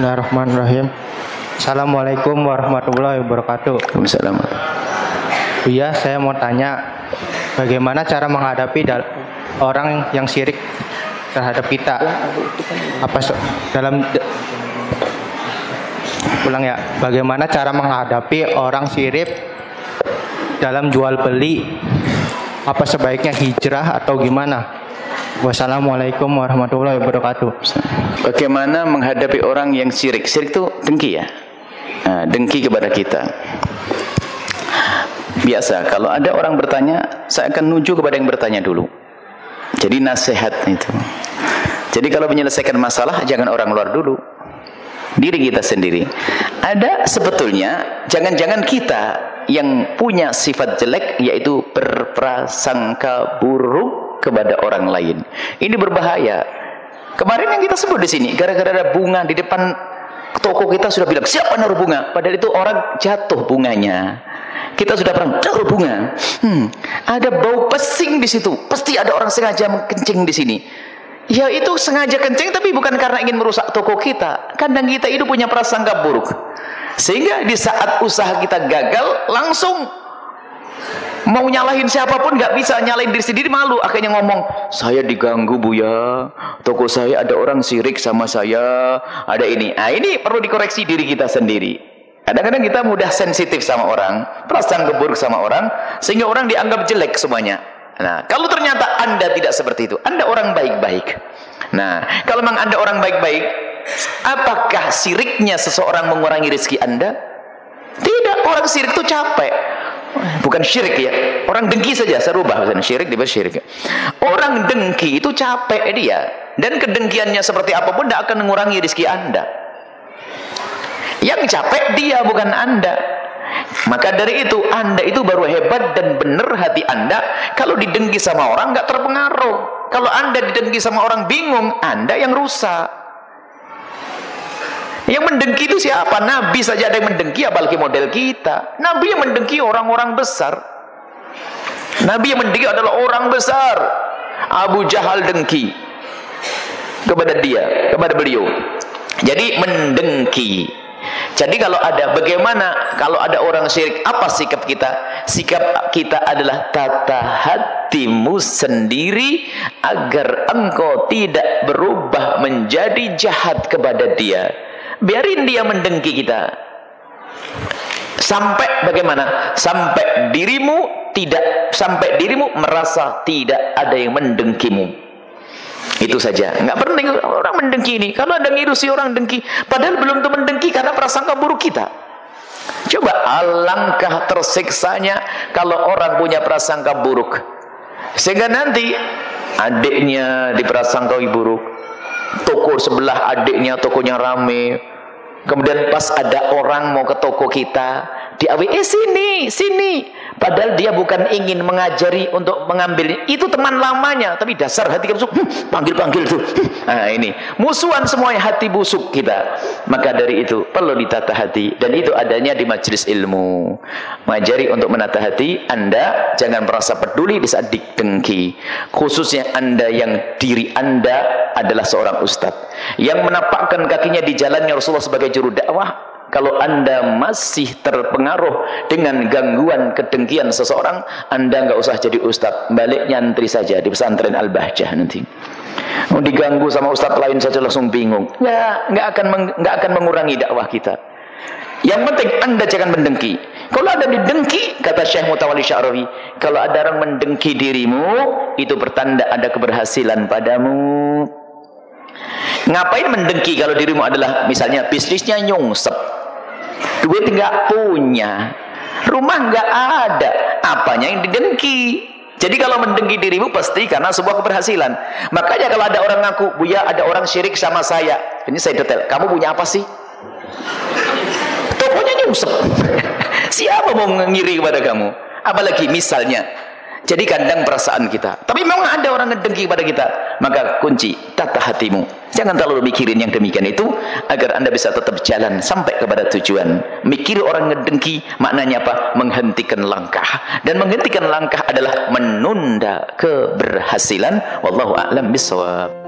Bismillahirrahmanirrahim. Assalamualaikum warahmatullahi wabarakatuh. Waalaikumsalam. Iya, saya mau tanya, bagaimana cara menghadapi orang yang syirik terhadap kita? Bagaimana cara menghadapi orang syirik dalam jual beli? Apa sebaiknya hijrah atau gimana? Wassalamualaikum warahmatullahi wabarakatuh. Bagaimana menghadapi orang yang syirik? Syirik itu dengki ya. Dengki kepada kita. Biasa, kalau ada orang bertanya, saya akan nuju kepada yang bertanya dulu. Jadi nasihat itu. Jadi kalau menyelesaikan masalah, jangan orang luar dulu. Diri kita sendiri. Ada sebetulnya, jangan-jangan kita yang punya sifat jelek, yaitu berprasangka buruk kepada orang lain. Ini berbahaya. Kemarin yang kita sebut di sini, gara-gara ada bunga di depan toko kita sudah bilang, siapa naruh bunga? Padahal itu orang jatuh bunganya. Kita sudah pernah naruh bunga. Ada bau pesing di situ. Pasti ada orang sengaja kencing di sini. Ya itu sengaja kencing, tapi bukan karena ingin merusak toko kita. Kadang kita itu punya prasangka buruk. Sehingga di saat usaha kita gagal, langsung mau nyalahin siapapun nggak bisa, nyalahin diri sendiri malu, akhirnya ngomong, saya diganggu Buya, toko saya ada orang syirik sama saya, ada ini. Ini perlu dikoreksi diri kita sendiri. Kadang-kadang kita mudah sensitif sama orang, prasangka buruk sama orang, sehingga orang dianggap jelek semuanya. Nah, kalau ternyata Anda tidak seperti itu, Anda orang baik-baik. Nah, kalau memang Anda orang baik-baik, apakah syiriknya seseorang mengurangi rezeki Anda? Tidak, orang syirik itu capek. Bukan syirik ya, orang dengki saja, saya rubah syirik dibahas syirik. Orang dengki itu capek dia, dan kedengkiannya seperti apapun tidak akan mengurangi rezeki Anda. Yang capek dia, bukan Anda. Maka dari itu Anda itu baru hebat dan benar hati Anda kalau didengki sama orang nggak terpengaruh. Kalau Anda didengki sama orang bingung, Anda yang rusak. Yang mendengki itu siapa? Nabi saja ada yang mendengki, apalagi model kita. Nabi yang mendengki orang-orang besar. Nabi yang mendengki adalah orang besar. Abu Jahal dengki kepada dia, kepada beliau. Jadi mendengki. Jadi kalau ada, bagaimana kalau ada orang syirik, apa sikap kita? Sikap kita adalah tata hatimu sendiri agar engkau tidak berubah menjadi jahat kepada dia. Biarin dia mendengki kita. Sampai bagaimana? Sampai dirimu merasa tidak ada yang mendengkimu. Itu saja. Nggak penting orang mendengki ini. Kalau ada ngirusi orang dengki, padahal belum tentu mendengki karena prasangka buruk kita. Coba alangkah tersiksanya kalau orang punya prasangka buruk. Sehingga nanti adiknya diprasangkai buruk. Toko sebelah adiknya tokonya rame, kemudian pas ada orang mau ke toko kita, dia sini, padahal dia bukan ingin mengajari untuk mengambil, itu teman lamanya, tapi dasar hati busuk, panggil tuh. Nah ini musuhan semuanya, hati busuk kita. Maka dari itu perlu ditata hati, dan itu adanya di majelis ilmu, mengajari untuk menata hati. Anda jangan merasa peduli di saat didengki, khususnya Anda yang diri Anda adalah seorang ustadz yang menapakkan kakinya di jalannya Rasulullah sebagai juru dakwah. Kalau Anda masih terpengaruh dengan gangguan kedengkian seseorang, Anda nggak usah jadi ustadz, balik nyantri saja di pesantren Al-Bahjah nanti. Mau diganggu sama ustadz lain saja langsung bingung. Nggak akan mengurangi dakwah kita. Yang penting Anda jangan mendengki. Kalau ada didengki, kata Syekh Mutawalli Sya'rawi, kalau ada orang mendengki dirimu, itu pertanda ada keberhasilan padamu. Ngapain mendengki kalau dirimu adalah misalnya bisnisnya nyungsep, duit nggak punya, rumah nggak ada, apanya yang didengki? Jadi kalau mendengki dirimu pasti karena sebuah keberhasilan. Makanya kalau ada orang ngaku, Buya ada orang syirik sama saya, ini saya detail, kamu punya apa sih? Tokonya nyungsep. Siapa mau ngiri kepada kamu? Apalagi misalnya, jadi kandang perasaan kita. Tapi memang ada orang ngedengki kepada kita. Maka kunci, tata hatimu. Jangan terlalu mikirin yang demikian itu, agar Anda bisa tetap jalan sampai kepada tujuan. Mikir orang ngedengki, maknanya apa? Menghentikan langkah. Dan menghentikan langkah adalah menunda keberhasilan. Wallahu a'lam bishawab.